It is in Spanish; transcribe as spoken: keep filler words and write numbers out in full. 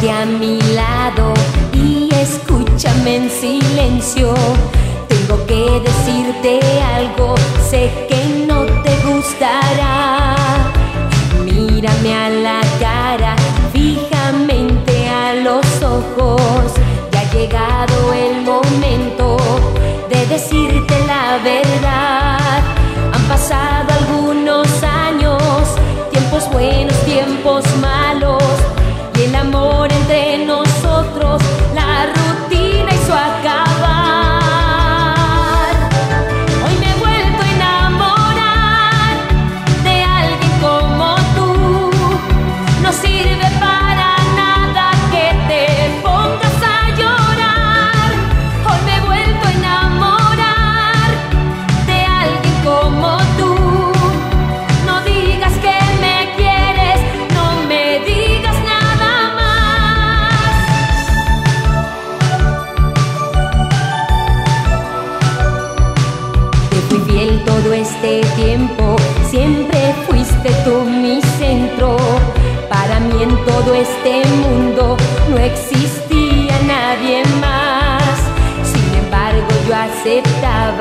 Quédate a mi lado y escúchame en silencio. Tengo que decirte algo, sé que no te gustará. Mírame a la cara, fijamente a los ojos. Ya ha llegado el momento de decirte la verdad. Han pasado algunos años, tiempos buenos, tiempos malos, y el amor entre nosotros la rutina hizo acabar. Hoy me he vuelto a enamorar de alguien como tú. No sirve para nada que te pongas a llorar. Hoy me he vuelto a enamorar de alguien como tú. No digas que me quieres, no me digas nada más. Te fui fiel todo este tiempo, siempre fuiste tú mi centro. Para mí en todo este mundo no existía nadie más. Sin embargo yo aceptaba